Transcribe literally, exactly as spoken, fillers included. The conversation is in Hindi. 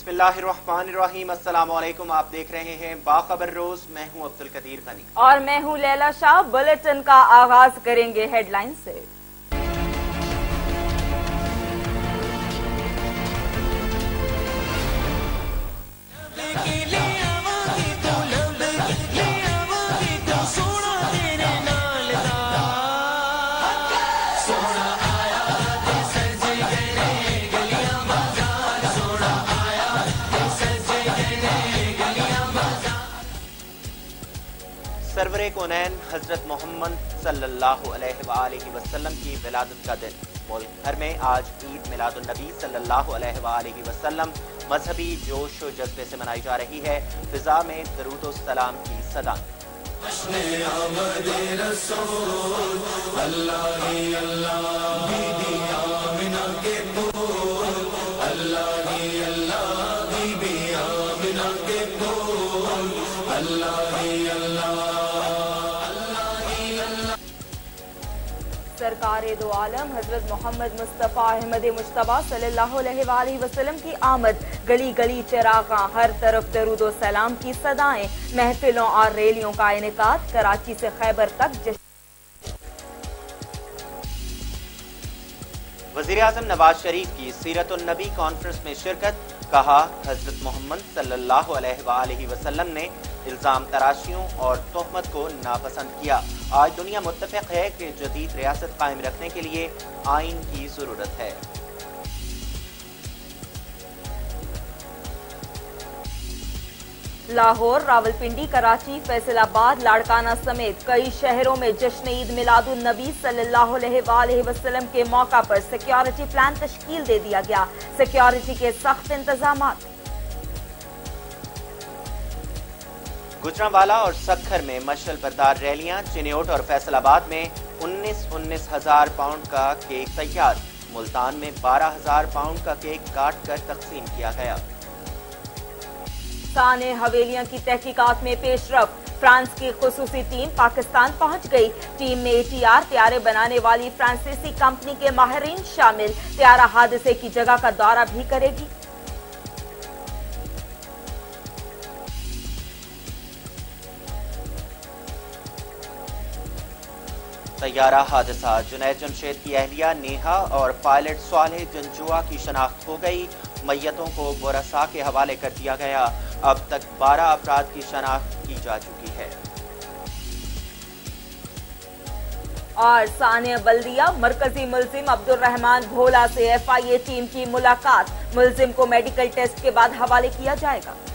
बिस्मिल्लाहिर्रहमानिर्रहीम। अस्सलाम वालेकुम। आप देख रहे हैं बाखबर रोज। मैं हूं अब्दुल कदीर गनी और मैं हूं लैला शाह। बुलेटिन का आगाज करेंगे हेडलाइन से। सरवरे कौनैन हजरत मोहम्मद सल्लल्लाहु अलैहि वसल्लम की विलादत का दिन। मुल्क भर में आज ईद मिलादुन नबी सल्लल्लाहु अलैहि वसल्लम मजहबी जोश और जज्बे से मनाई जा रही है। फिजा में दरूद व सलाम की सदा। सरकार दो आलम हजरत मोहम्मद मुस्तफ़ा अहमद मुश्तबा सल्लल्लाहु अलैहि वसल्लम की आमद, गली गली चिरागा, हर तरफ दरूद व सलाम की सदाएं, महफिलों और रैलियों का इनेकाद। कराची से खैबर तक जश्न। वज़ीर आज़म नवाज शरीफ की सीरतुन नबी कॉन्फ्रेंस में शिरकत। कहा, हजरत मोहम्मद सल्लल्लाहु अलैहि वसल्लम ने इल्जाम तराशियों और तोहमत को नापसंद किया। आज दुनिया मुत्तफिक है कि जदीद रियासत कायम रखने के लिए आइन की जरूरत है। लाहौर, रावलपिंडी, कराची, फैसलाबाद, लाड़काना समेत कई शहरों में जश्न ईद मिलादुन नबी सल्लल्लाहु अलैहि वसल्लम के मौका पर सिक्योरिटी प्लान तश्कील दे दिया गया। सिक्योरिटी के सख्त इंतजामात। गुजरांवाला और सक्खर में मशल बरदार रैलियां। चिन्योट और फैसलाबाद में उन्नीस उन्नीस हजार पाउंड का केक तैयार। मुल्तान में बारह हजार पाउंड का केक काट कर तकसीम किया गया। साने हवेलियां की तहकीकात में पेशरफ। फ्रांस की खुसूसी टीम पाकिस्तान पहुंच गई। टीम में एटीआर त्यारे बनाने वाली फ्रांसीसी कंपनी के माहिरीन शामिल। त्यारा हादसे की जगह का दौरा भी करेगी। तैयारा हादसा। जुनैद जमशेद की अहलिया नेहा और पायलट स्वालेह जंजुआ की शनाख्त हो गई। मैयतों को बोरसा के हवाले कर दिया गया। अब तक बारह अफराद की शनाख्त की जा चुकी है। और सानिया बल्दिया, मरकजी मुल्जिम अब्दुल रहमान भोला से एफ आई ए टीम की मुलाकात। मुल्जिम को मेडिकल टेस्ट के बाद हवाले किया जाएगा।